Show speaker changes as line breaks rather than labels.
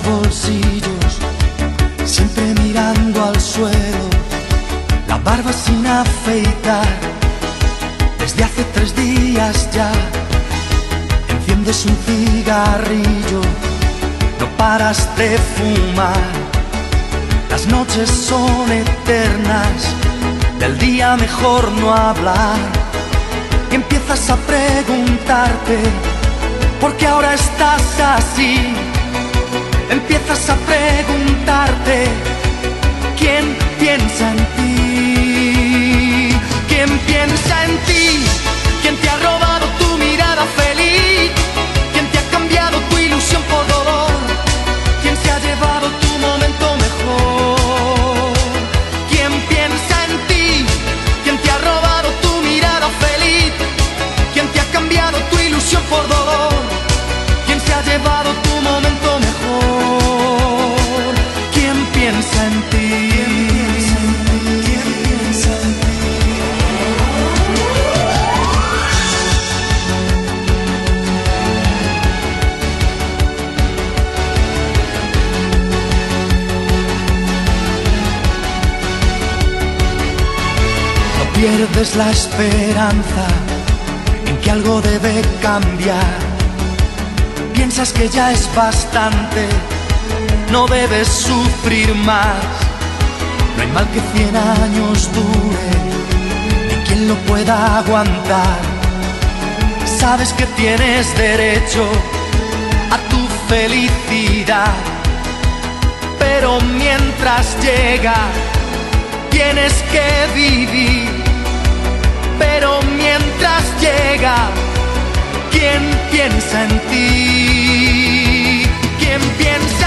bolsillos, siempre mirando al suelo, la barba sin afeitar. Desde hace 3 días ya enciendes un cigarrillo, no paras de fumar. Las noches son eternas, del día mejor no hablar. Y empiezas a preguntarte por qué ahora estás así. Empiezas a preguntarte quién piensa en ti. ¿Quién piensa en ti? ¿Quién te ha robado tu mirada feliz? ¿Quién te ha cambiado tu ilusión por dolor? ¿Quién se ha llevado tu momento mejor? ¿Quién piensa en ti? ¿Quién te ha robado tu mirada feliz? ¿Quién te ha cambiado tu ilusión por dolor? ¿Quién se ha llevado tu momento mejor? ¿Quién piensa en ti? Pierdes la esperanza en que algo debe cambiar. Piensas que ya es bastante, no debes sufrir más. No hay mal que 100 años dure, ni quien lo pueda aguantar. Sabes que tienes derecho a tu felicidad, pero mientras llega tienes que vivir. Pero mientras llega, ¿quién piensa en ti? ¿Quién piensa